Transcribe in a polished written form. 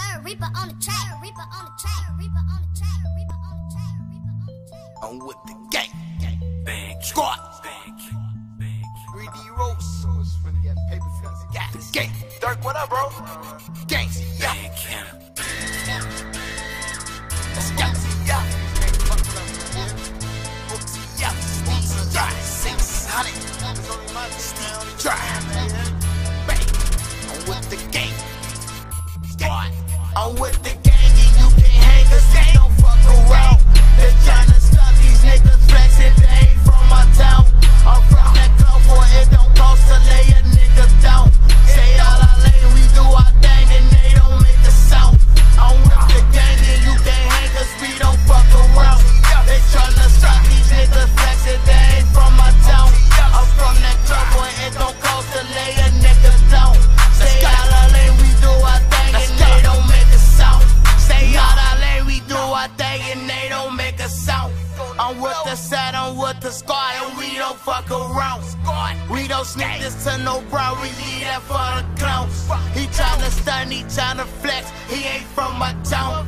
track, Reaper on the track, Reaper on the track, Reaper on the track, Reaper on the track, Reaper on the track. I'm with the gang, bang, squad, bang, 3D ropes. So much finna get paper cuts. Got the gang. Dirk, what up, bro? Gang, yeah. Let's go, yeah. Yeah, 600. Drive, bang. I'm with the gang, squad. I'm with the gang, and you can't hang 'cause they don't fuck around. They tryna stop these niggas flexing, they ain't from my town. I'm from that club where it don't cost to lay a nigga down. Say all I lay, we do our thing and they don't make a sound. I'm with the gang and you can't hang 'cause we don't fuck around. They tryna stop these niggas flexing, they ain't from my town. I'm from that club where it don't cost to lay a nigga down. Say all I lay, we do our thing and they don't make a sound. Say all I lay, we do our thing and they don't make a sound. I'm with the set, I'm with the squad, and we don't fuck around. We don't sneak this to no bro, we leave that for the clowns. He tryna stun, he tryna flex, he ain't from my town.